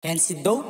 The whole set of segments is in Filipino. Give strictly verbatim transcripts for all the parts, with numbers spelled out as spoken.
Fancy dope?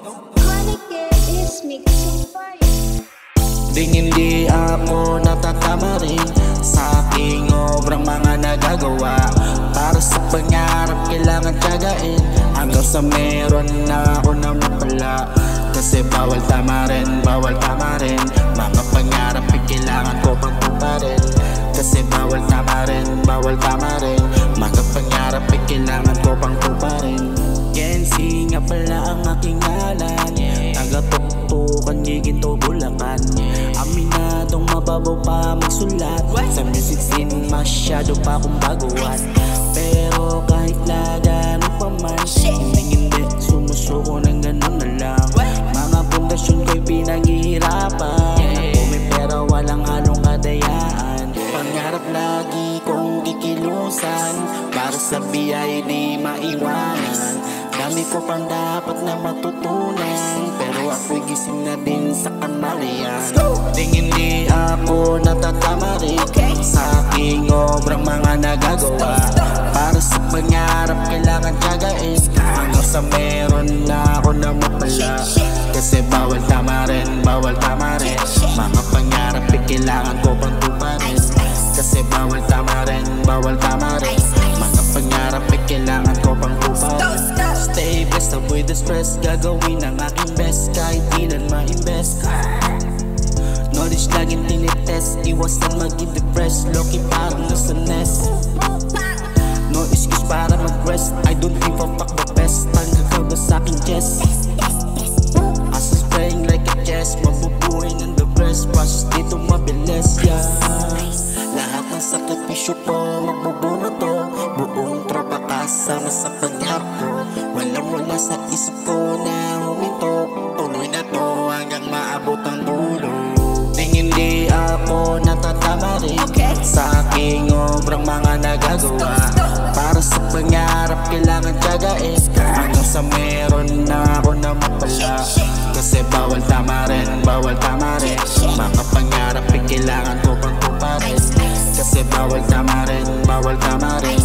Is mixing fire. Ding hindi ako natatama rin sa aking obrang mga nagagawa. Para sa pangarap kailangan tiyagain hanggang sa meron na ako na mapala. Kasi bawal tama rin, bawal tama rin. Mga pangarap ay kailangan ko pang tuparin. Kasi bawal tama rin, bawal tama rin. Mga pangarap ay kailangan ko pang tuparin. Kenzie nga pala ang aking ngalan, taga-tuktukan, Giginto, Bulacan. Aminadong mababaw pa magsulat, sa music scene masyado pa kong baguhan. Pero kahit lagan pa man, hindi hindi sumusuko ng ganun na lang. Mga pundasyon ko'y pinaghihirapan, kung may pera walang halong kadayaan. Pangarap lagi kong kikilusan, para sa biyay di maiwanan. Dami ko pang dapat na matutunan, pero ako'y gising na din sa kamalian. Ding hindi ako natatama rin sa aking obrang mga nagagawa. Para sa pangarap kailangan tiyagain hanggang sa meron na ako na mapala. Kasi bawal tama rin, bawal tama rin. Mga pangarap ay kailangan ko pang tuparin. Kasi bawal tama rin, bawal tama rin. Mga pangarap ay kailangan ko pang tuparin. Stay blessed, avoid the stress. Gagawin ang aking best kahit ilan ma-invest. Knowledge laging tinitest, iwasan maging depressed. Loki parang nasa nest. No excuse para mag-rest, I don't give a fuck the best. Tanggagaw na sa'king chest. Asas playing like a chess, mabubuhay ng the rest. Process dito mabilis, yeah. Lahat ng sakripisyo ko, magbubuno to. Buong tropa kasama sa pangarap ko. Walang wala sa isip ko na huminto. Tuloy na to hanggang maabot ang dulo. Ding hindi ako natatama rin sa aking obrang mga nagagawa. Para sa pangarap kailangan tiyagain hanggang sa meron na ako na mapala. Kasi bawal tama rin, bawal tama rin. Mga pangarap ay kailangan ko pang tuparin. Kasi bawal tama rin, bawal tama rin.